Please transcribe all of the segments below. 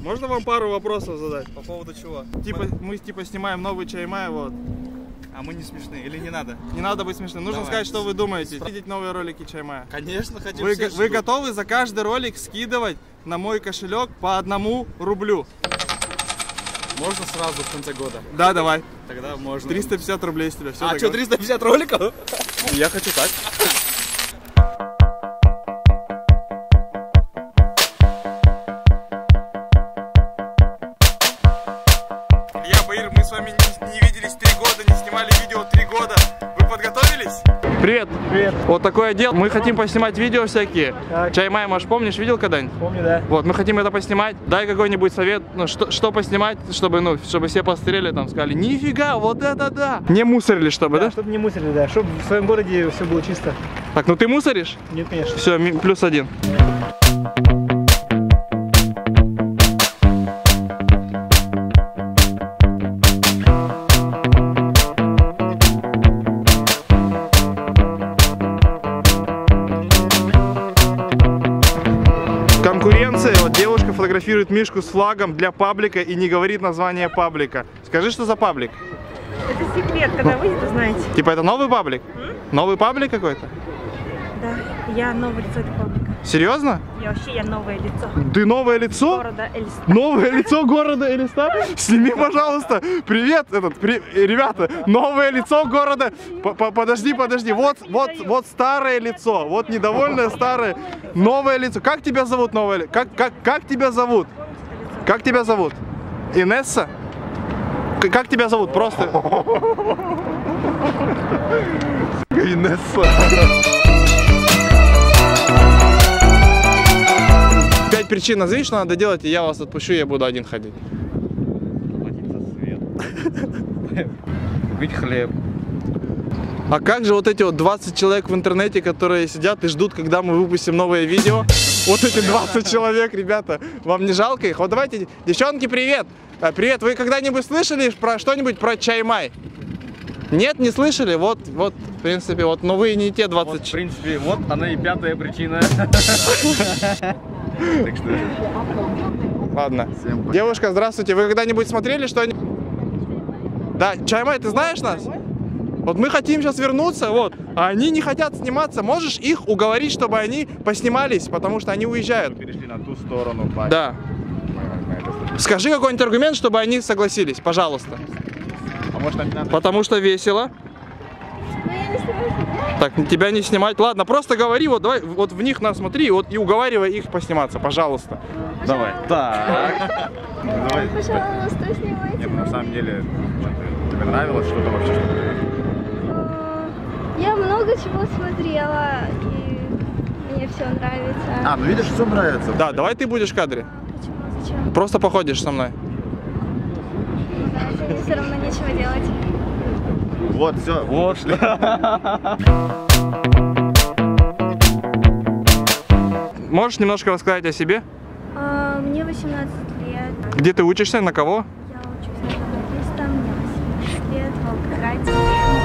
Можно вам пару вопросов задать? По поводу чего? Мы снимаем новый Чаймай, вот. А мы не смешные или не надо? Не надо быть смешным. Нужно сказать, что вы думаете. Видеть новые ролики Чаймая. Конечно, хотим. Вы готовы за каждый ролик скидывать на мой кошелек по 1 рублю? Можно сразу в конце года? Да, давай. Тогда можно. 350 рублей с тебя. Все, а что, 350 роликов? Я хочу так. Мы с вами не виделись 3 года, не снимали видео 3 года. Вы подготовились? Привет. Привет. Вот такое дело. Мы хотим поснимать видео всякие. Чаймай, может, помнишь, видел когда-нибудь? Помню, да. Вот, мы хотим это поснимать. Дай какой-нибудь совет, ну, что поснимать, чтобы все посмотрели, там, сказали, нифига, вот это да. Не мусорили, чтобы, да? Чтобы не мусорили, да. Чтобы в своем городе все было чисто. Так, ну ты мусоришь? Нет, конечно. Все, +1. Конкуренция. Вот девушка фотографирует мишку с флагом для паблика и не говорит название паблика. Скажи, что за паблик? Это секрет, когда вы это знаете. Типа это новый паблик? Новый паблик какой-то? Да, я новое лицо этого паблика. Серьезно? Я новое лицо. Ты новое лицо? Города Элиста. Новое лицо города Элиста? Сними, пожалуйста. Привет, ребята, новое лицо города. Подожди. Вот старое лицо. Вот недовольное старое. Новое лицо. Как тебя зовут, новое лицо? Как тебя зовут? Как тебя зовут? Инесса? Как тебя зовут? Просто. Инесса. 5 причин назови, что надо делать, и я вас отпущу, я буду один ходить. Платить за свет. Купить хлеб. А как же вот эти вот 20 человек в интернете, которые сидят и ждут, когда мы выпустим новое видео? Вот эти 20 человек, ребята, вам не жалко их? Вот давайте, девчонки, привет! Привет, вы когда-нибудь слышали про что-нибь про Чаймай? Нет, не слышали? Вот, в принципе, вот, но вы не те 20 Вот, в принципе, вот она и 5-я причина. Так что... Ладно. Девушка, здравствуйте. Вы когда-нибудь смотрели что-нибудь? Да, Чаймай, ты знаешь нас? Вот мы хотим сейчас вернуться, вот, а они не хотят сниматься. Можешь их уговорить, чтобы они поснимались, потому что они уезжают? Перешли на ту сторону. Да. Скажи какой-нибудь аргумент, чтобы они согласились, пожалуйста. А может, нам не надо? Потому что весело. Так, тебя не снимать. Ладно, просто говори, вот давай, вот в них нас смотри, вот и уговаривай их посниматься, пожалуйста. Давай. Так. Давай. Пожалуйста, снимайте. Нет, на самом деле, тебе нравилось что-то вообще? Я много чего смотрела, и мне все нравится. А, ну видишь, все нравится. Да, давай ты будешь в кадре. Почему? Зачем? Просто походишь со мной. Мне все равно нечего делать. Вот, все. Вот. Можешь немножко рассказать о себе? Мне 18 лет. Где ты учишься, на кого? Я учусь на журналиста, мне 18 лет, в Волгограде.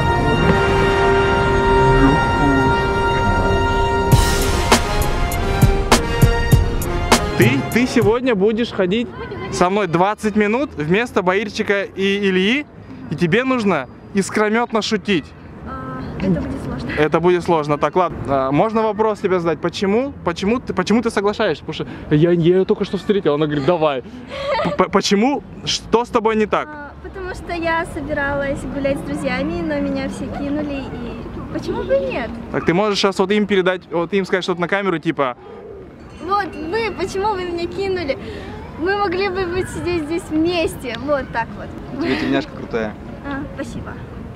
Ты сегодня будешь ходить со мной 20 минут вместо Баирчика и Ильи, и тебе нужно искрометно шутить. Это будет сложно. Это будет сложно. Так, ладно. Можно вопрос тебе задать? Почему ты соглашаешься? Потому что я ее только что встретил. Она говорит, давай. Почему? Что с тобой не так? Потому что я собиралась гулять с друзьями, но меня все кинули, и почему бы и нет? Так ты можешь сейчас вот им передать, вот им сказать что-то на камеру, типа... Вот вы, почему вы меня кинули? Мы могли бы быть сидеть здесь вместе. Вот так вот. Тебе тельняшка крутая. Спасибо.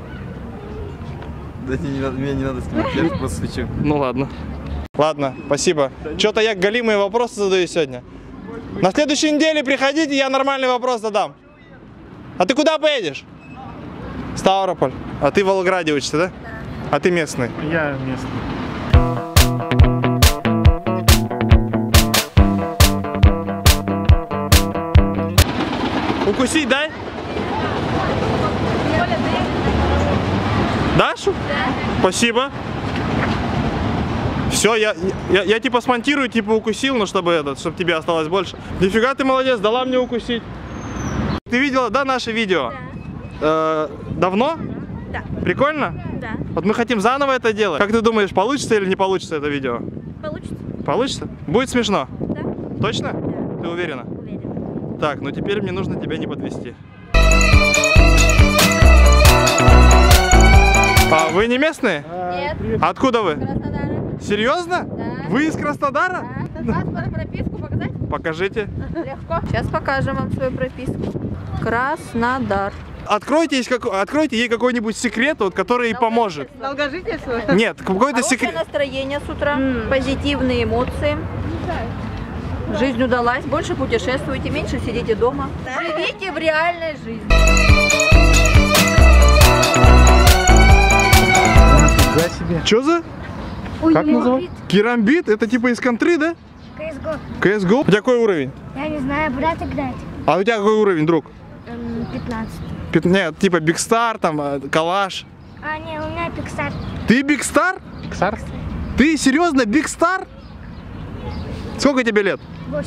Да мне не надо снимать, я просто свечу. Ну ладно. Ладно, спасибо. Что-то я галимые вопросы задаю сегодня. На следующей неделе приходите, я нормальный вопрос задам. А ты куда поедешь? Ставрополь. А ты в Волгограде учишься, да? Да. А ты местный? Я местный. Укусить, дай? Дашь? Да. Спасибо. Все, я типа смонтирую, типа укусил, но чтобы тебе осталось больше. Нифига ты молодец, дала мне укусить. Ты видела, да, наше видео? Да. Давно? Да. Прикольно? Да. Вот мы хотим заново это делать. Как ты думаешь, получится или не получится это видео? Получится? Получится? Будет смешно? Да. Точно? Да. Ты уверена? Уверена. Так, ну теперь мне нужно тебя не подвести. А вы не местные? Нет. Откуда вы? Краснодар. Серьезно? Да. Вы из Краснодара? Паспорт, прописку показать? Покажите. Легко. Сейчас покажем вам свою прописку. Краснодар. Откройте ей какой-нибудь секрет, вот, который ей поможет. Долгожитель свой? Нет, какой-то Хорошее секрет. настроение с утра, позитивные эмоции. Жизнь удалась, больше путешествуйте, меньше сидите дома. Живите в реальной жизни. Фига себе. Что за? Как называется? Керамбит? Это типа из контры, да? CSGO. CSGO? У тебя какой уровень? Я не знаю, брат играет. А у тебя какой уровень, друг? 15. Нет, типа Big Star, там, Калаш. А, не, у меня Pixar. Ты Big Star? Пиксар? Ты серьезно Big Star? Сколько тебе лет? 8.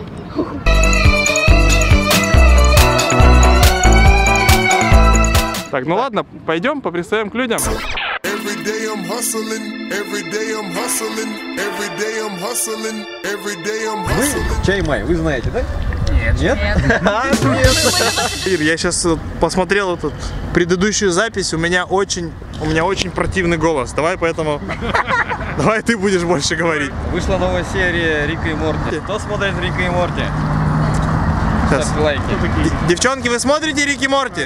Так, ну ладно, пойдем, попристаем к людям. Every day I'm hustling, every day I'm hustling, every day I'm hustling, every day I'm hustling. Чай май, вы знаете, да? Нет. Ир, я сейчас посмотрел эту предыдущую запись, у меня очень противный голос. Давай поэтому, давай ты будешь больше говорить. Вышла новая серия Рика и Морти. Кто смотрит Рика и Морти? Сейчас. Ставьте лайки. Девчонки, вы смотрите Рик и Морти?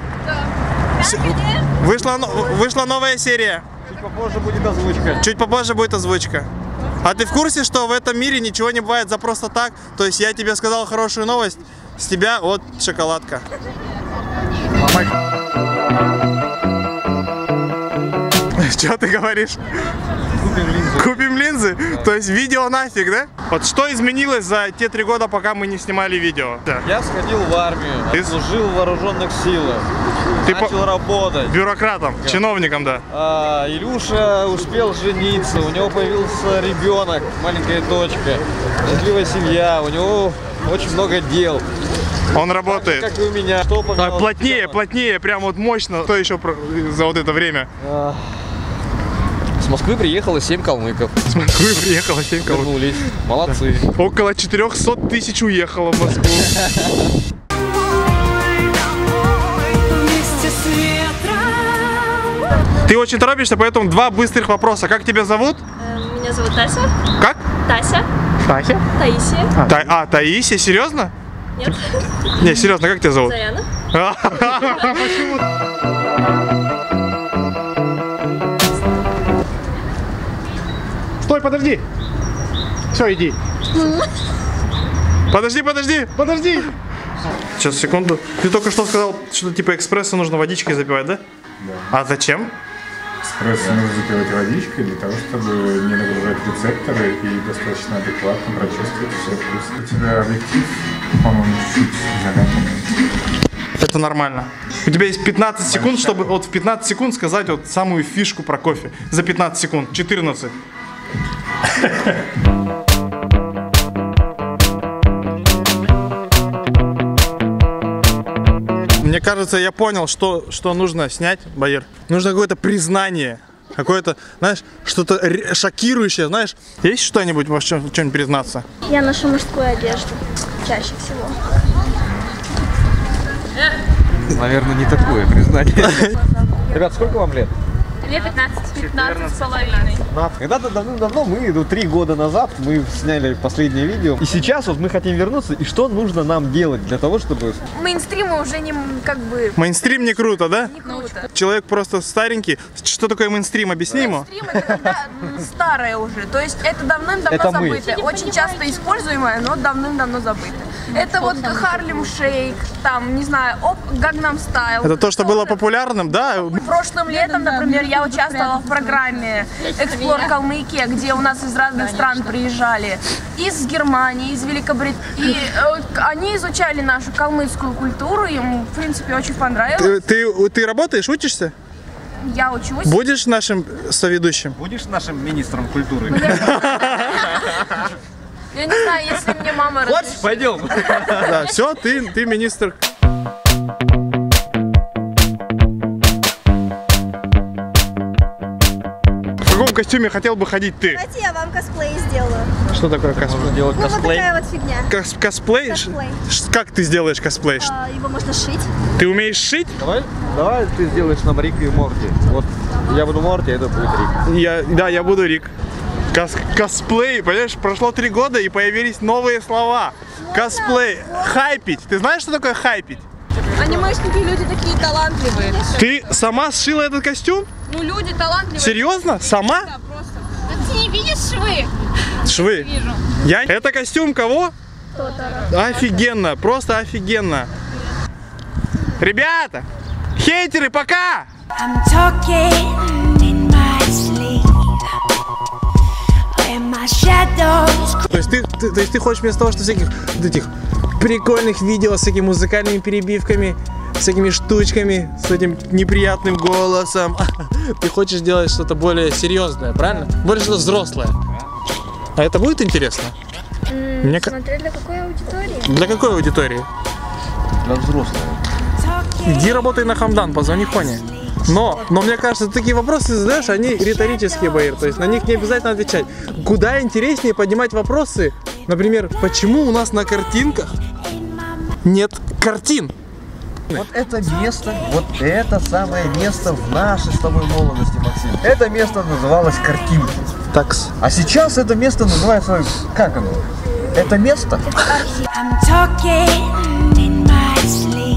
Вышла новая серия. Чуть попозже будет озвучка. Чуть попозже будет озвучка. А ты в курсе, что в этом мире ничего не бывает за просто так? То есть я тебе сказал хорошую новость, с тебя вот шоколадка. Что ты говоришь? Купим линзы. Купим линзы? То есть видео нафиг, да? Вот что изменилось за те 3 года, пока мы не снимали видео? Я сходил в армию, Ты служил в вооруженных силах, Ты начал работать. Бюрократом, чиновником, да. Илюша успел жениться, у него появился ребенок, маленькая дочка, счастливая семья, у него очень много дел. Он работает. Как и у меня. Что поменялось? Плотнее, прям вот мощно. Что еще за вот это время? С Москвы приехало 7 калмыков. С Москвы приехало 7 кого. Вернулись. Молодцы. Около 400 тысяч уехало в Москву. Ты очень торопишься, поэтому 2 быстрых вопроса. Как тебя зовут? Меня зовут Тася. Как? Тася. Тася? Таисия. Таисия, серьезно? Нет. Не, серьезно, как тебя зовут? Заяна. Почему? Стой, подожди. Все, иди. Подожди. Сейчас, секунду. Ты только что сказал, что типа экспресса нужно водичкой запивать, да? Да. А зачем? Эспрессо нужно запивать водичкой для того, чтобы не нагружать рецепторы и достаточно адекватно прочувствовать все вкусы. У тебя объектив, по-моему, чуть-чуть загадный. Это нормально. У тебя есть 15 секунд, чтобы вот в 15 секунд сказать вот самую фишку про кофе. За 15 секунд. 14. Мне кажется, я понял, что нужно снять, Баир. Нужно какое-то признание. Какое-то, знаешь, что-то шокирующее, знаешь. Есть что-нибудь, в чем признаться? Я ношу мужскую одежду чаще всего. Наверное, не такое признание. Ребят, сколько вам лет? Мне 15 с половиной. Когда-то давным-давно, 3 года назад, мы сняли последнее видео. И сейчас вот мы хотим вернуться. И что нужно нам делать для того, чтобы... Мейнстрима уже не как бы Мейнстрим не круто, да? не круто. Человек просто старенький. Что такое мейнстрим? Объясни ему. Мейнстрим это когда старое уже. То есть это давным-давно Это мы. забытое. Очень часто используемое, но давным-давно забытое. Это вот Харлем Шейк, там, не знаю, Gangnam Style. Это то, что было популярным, да? Прошлым летом, например, я участвовала в программе Explore Калмыкия, где у нас из разных стран приезжали. Из Германии, из Великобритании. И они изучали нашу калмыцкую культуру, им, в принципе, очень понравилось. Ты работаешь, учишься? я учусь. Будешь нашим соведущим? Будешь нашим министром культуры? Я не знаю, если мне мама Хочешь, разрешит. пойдем. Да, все, ты министр. В каком костюме хотел бы ходить ты? Давайте я вам косплей сделаю. Что такое косплей? Делать Ну, вот косплей. такая вот фигня. Косплей? Косплей. Как ты сделаешь косплей? Его можно шить. Ты умеешь шить? Давай ты сделаешь нам Рика и Морти. Вот я буду Морти, а это будет Рик. Да, я буду Рик. Косплей, понимаешь, прошло 3 года и появились новые слова. Косплей, хайпить. Ты знаешь, что такое хайпить? Анимешники люди такие талантливые. Ты сама сшила этот костюм? Ну, люди талантливые. Серьезно? Сама? Да, просто. Ты не видишь швы? Швы. Вижу. Это костюм кого? Офигенно, просто офигенно. Ребята, хейтеры, пока! I'm talking in my sleep. Where my shadows. То есть ты хочешь вместо того, что всяких вот этих прикольных видео с всякими музыкальными перебивками, всякими штучками, с этим неприятным голосом, ты хочешь делать что-то более серьезное, правильно? Более что-то взрослое. А это будет интересно? Смотря для какой аудитории. Для какой аудитории? Для взрослых. Иди работай на Хамдан, позвони Хоне. Но мне кажется, такие вопросы задаешь, они риторические, Баир, то есть на них не обязательно отвечать. Куда интереснее поднимать вопросы, например, почему у нас на картинках нет картин? Вот это место, вот это самое место в нашей с тобой молодости, Максим. Это место называлось картинки. Такс. А сейчас это место называется, как оно? Это место? I'm talking in my sleep.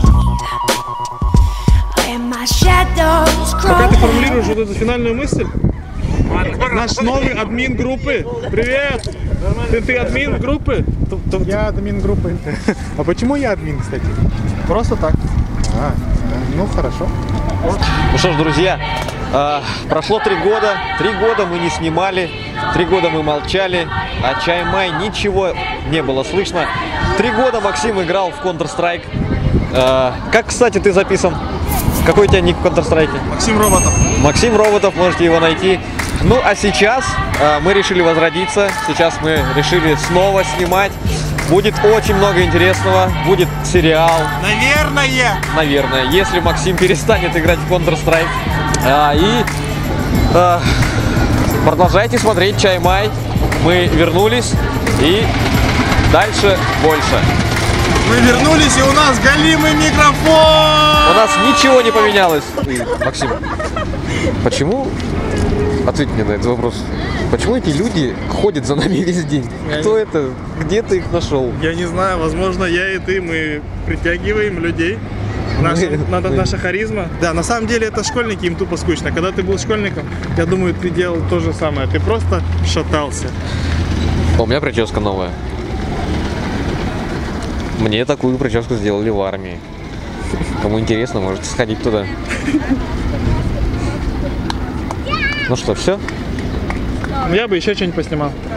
Where my shadows Пока ты crawl. формулируешь вот эту финальную мысль, наш новый админ группы. Привет! Ты админ группы? Я админ группы. А почему я админ, кстати? Просто так. Ну хорошо. Ну что ж, друзья, прошло 3 года. 3 года мы не снимали, 3 года мы молчали, а Чай-Май ничего не было слышно. 3 года Максим играл в Counter-Strike. Как, кстати, ты записан? Какой у тебя ник в Counter-Strike? Максим Роботов. Максим Роботов, можете его найти. Ну, а сейчас мы решили возродиться. Сейчас мы решили снова снимать. Будет очень много интересного. Будет сериал. Наверное, если Максим перестанет играть в Counter-Strike. Продолжайте смотреть Чай-Май. Мы вернулись. И дальше больше. Мы вернулись, и у нас голимый микрофон! У нас ничего не поменялось. Максим, почему... Ответь мне на этот вопрос. Почему эти люди ходят за нами весь день? Кто это? Где ты их нашел? Я не знаю, возможно, я и ты, мы притягиваем людей. Наша харизма. Да, на самом деле это школьники, им тупо скучно. Когда ты был школьником, я думаю, ты делал то же самое. Ты просто шатался. У меня прическа новая. Мне такую прическу сделали в армии. Кому интересно, можете сходить туда. Ну что, все? Я бы еще что-нибудь поснимал.